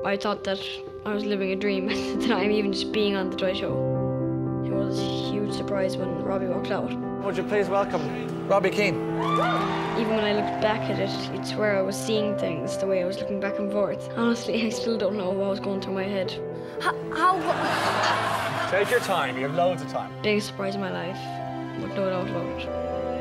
I thought that I was living a dream at the time, even just being on the Toy Show. It was a huge surprise when Robbie walked out. Would you please welcome Robbie Keane? Even when I looked back at it, it's where I was seeing things, the way I was looking back and forth. Honestly, I still don't know what was going through my head. Take your time, you have loads of time. Biggest surprise of my life, with no doubt about it.